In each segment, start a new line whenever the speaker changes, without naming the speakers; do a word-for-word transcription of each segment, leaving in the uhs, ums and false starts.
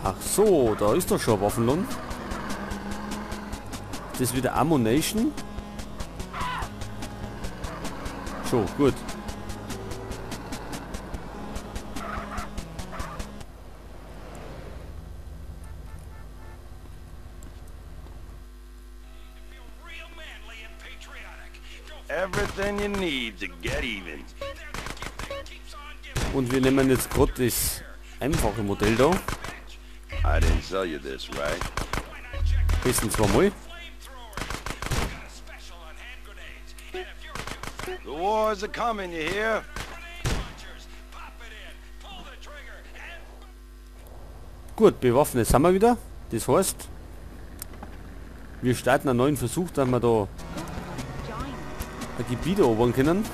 Ach so, da ist doch schon ein Waffenlohn. Das ist wieder Ammunition. So, gut.
Everything you need to get even.
Und wir nehmen jetzt gerade das einfache Modell da.
I didn't sell you this, right?
Besten zweimal.
The wars are coming, you hear?
Gut, bewaffnet sind wir wieder. Das heißt, wir starten einen neuen Versuch, dass wir da ein Gebiet erobern können.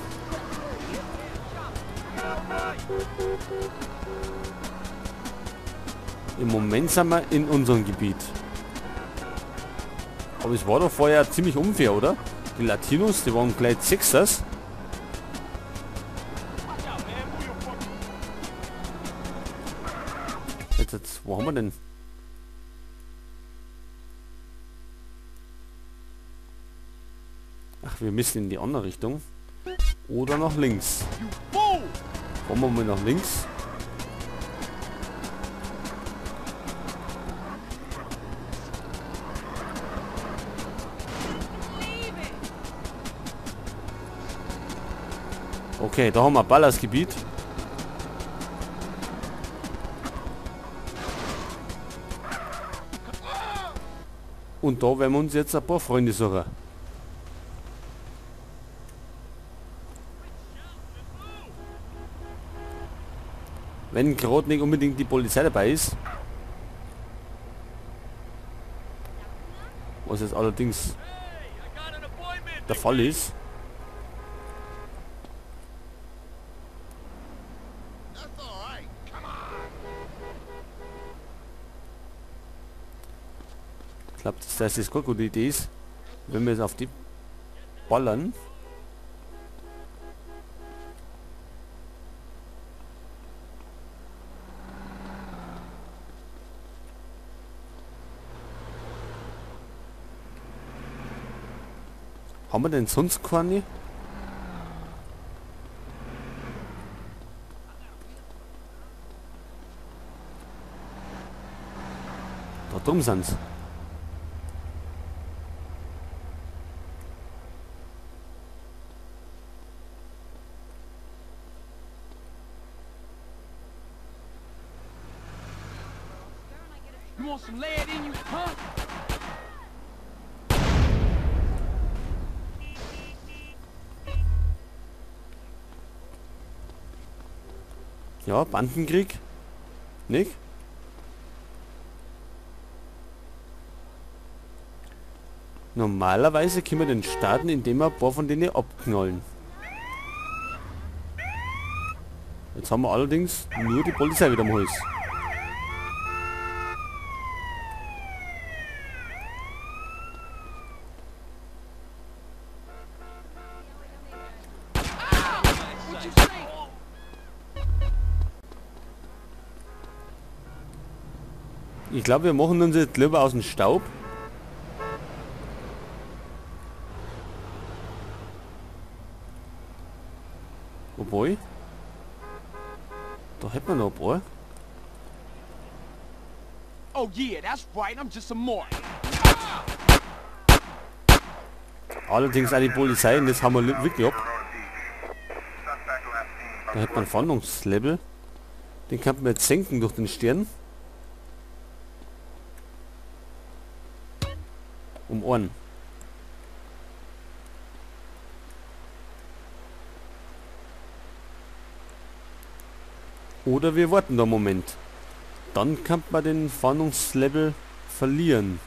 Im Moment sind wir in unserem Gebiet. Aber es war doch vorher ziemlich unfair, oder? Die Latinos, die waren gleich Sechsters. Jetzt, jetzt, wo haben wir denn? Ach, wir müssen in die andere Richtung. Oder nach links. Fahren wir mal nach links. Okay, da haben wir ein Ballastgebiet. Und da werden wir uns jetzt ein paar Freunde suchen. Wenn gerade nicht unbedingt die Polizei dabei ist. Was jetzt allerdings der Fall ist. Ich glaube, dass das keine gute Idee ist, wenn wir jetzt auf die ballern. Haben wir denn sonst keine? Da drum sind sie.
You want some lead in you, huh?
Ja, Bandenkrieg. Nicht? Normalerweise können wir den starten, indem wir ein paar von denen abknallen. Jetzt haben wir allerdings nur die Polizei wieder am Hals. Ich glaube, wir machen uns jetzt lieber aus dem Staub. Wobei, da hätten wir noch ein paar.
Oh yeah, that's right. I'm just a moron.
Allerdings auch die Polizei, und das haben wir wirklich ab. Da hätten wir ein Fahndungslevel. Den kann man jetzt senken durch den Stern. Um Ohren. Oder wir warten da einen Moment. Dann kann man den Fahndungslevel verlieren.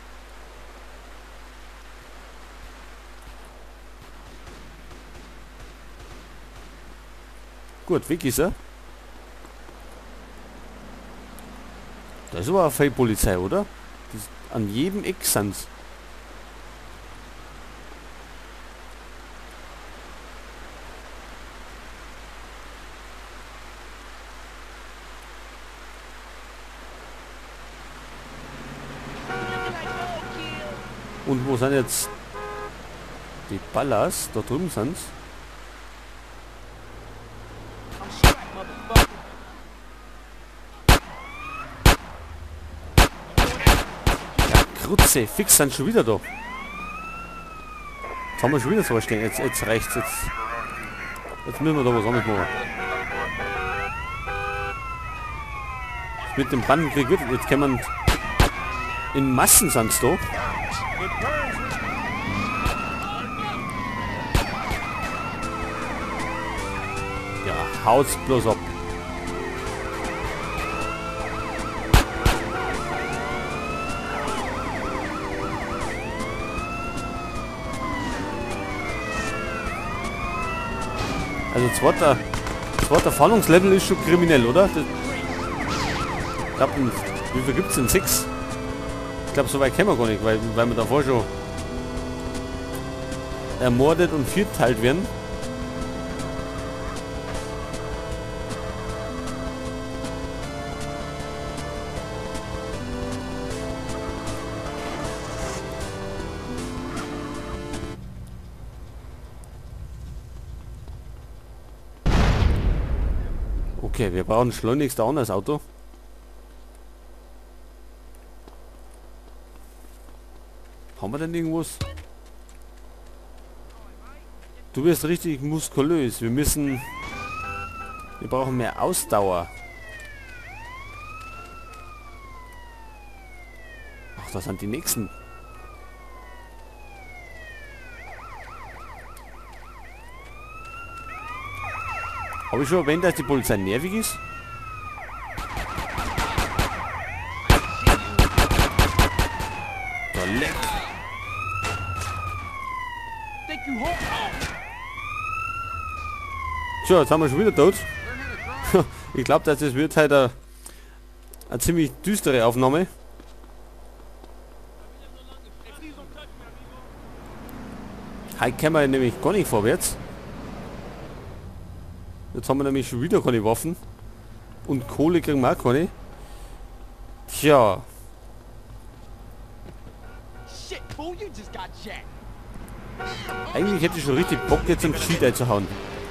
Gut, weg ist er. Das ist aber eine Feldpolizei, oder? Das, an jedem Eck sind's. Und wo sind jetzt die Ballers? Da drüben sind's.
I'm strapped, motherfucker.
Krutze, fix sind schon wieder da. Jetzt haben wir schon wieder so was stehen. Jetzt, jetzt reicht's. Jetzt, jetzt müssen wir da was anderes machen. Das mit dem Bandenkrieg wird. Jetzt kann man. In Massen sind's da. Ja, haut's bloß ab. Also zweiter, zweiter Fahndungslevel ist schon kriminell, oder? Das, ich glaube, wie viel gibt es denn? Sechs? Ich glaube, so weit kennen wir gar nicht, weil, weil wir davor schon ermordet und vierteilt werden. Okay, wir brauchen schleunigst ein anderes Auto. Haben wir denn irgendwas? Du wirst richtig muskulös. Wir müssen... Wir brauchen mehr Ausdauer. Ach, das sind die nächsten. Habe ich schon erwähnt, dass die Polizei nervig ist? Da leck.
Think you hold?
Tja, jetzt haben wir schon wieder tot. Ich glaube, dass das wird halt eine, eine ziemlich düstere Aufnahme. Heute können wir nämlich gar nicht vorwärts. Jetzt haben wir nämlich schon wieder keine Waffen. Und Kohle kriegen wir auch keine. Tja.
Shit, fool, you just got jacked.
Eigentlich hätte ich schon richtig Bock jetzt einen Cheat einzuhauen.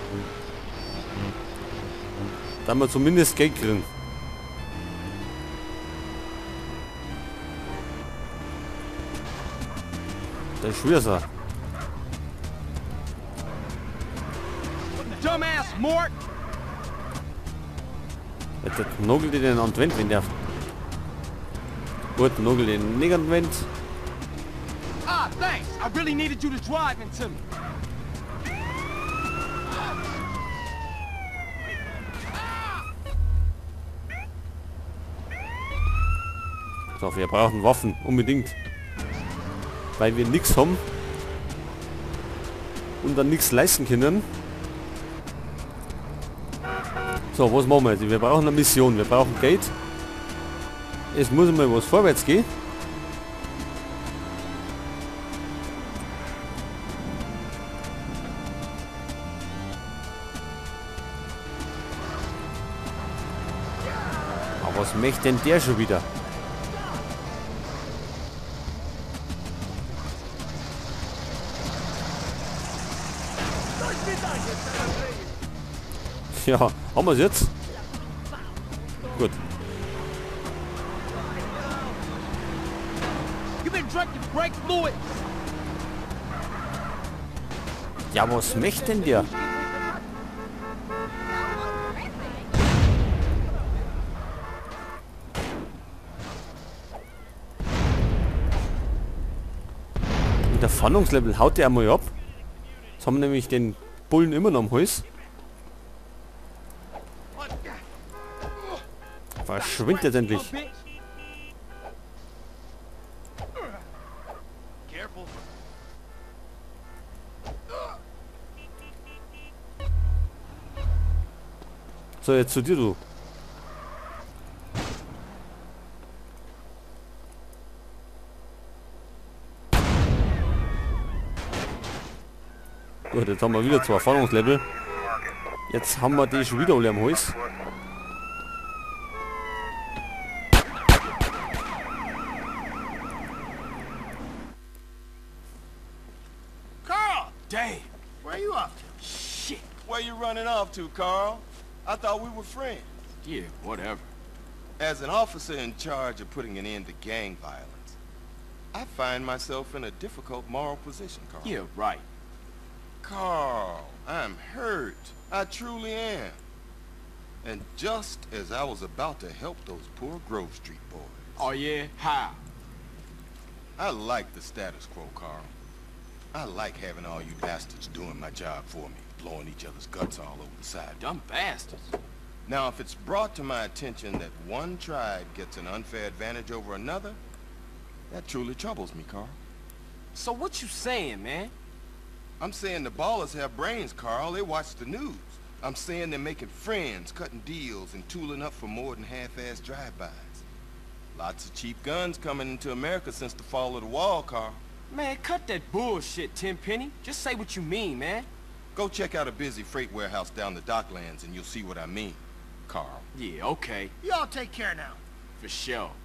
Da wir zumindest Geld kriegen. Der Schwörser.
Dumbass Mort.
Jetzt nagelt den an die Wand, wenn der... Gut, nagelt den nicht an die Wand.
Ah, thanks. I really needed you to drive into me.
So, wir brauchen Waffen, unbedingt. Weil wir nichts haben. Und dann nichts leisten können. So, was machen wir jetzt? Wir brauchen eine Mission, wir brauchen Geld. Es muss mal was vorwärts gehen. Aber was möchte denn der schon wieder? Ja, haben wir es jetzt? Gut.
You been drinking brake fluid?
Ja, was möchte denn der? Und der Fahndungslevel haut der einmal ab. Jetzt haben wir nämlich den Bullen immer noch am Hals. Verschwindet endlich.
Careful.
So, jetzt zu dir, du. Gut, jetzt haben wir wieder zwei Erfahrungslevel. Jetzt haben wir die schon wieder alle am Hals.
Damn.
Where you up to?
Shit.
Where you running off to, Carl? I thought we were friends.
Yeah, whatever.
As an officer in charge of putting an end to gang violence, I find myself in a difficult moral position, Carl.
Yeah, right.
Carl, I'm hurt. I truly am. And just as I was about to help those poor Grove Street boys.
Oh, yeah? How?
I like the status quo, Carl. I like having all you bastards doing my job for me, blowing each other's guts all over the side.
Dumb bastards.
Now, if it's brought to my attention that one tribe gets an unfair advantage over another, that truly troubles me, Carl.
So what you saying, man?
I'm saying the ballers have brains, Carl. They watch the news. I'm saying they're making friends, cutting deals, and tooling up for more than half-ass drive-bys. Lots of cheap guns coming into America since the fall of the wall, Carl.
Man, cut that bullshit, Tenpenny. Just say what you mean, man.
Go check out a busy freight warehouse down the docklands and you'll see what I mean, Carl.
Yeah, okay.
Y'all take care now.
For sure.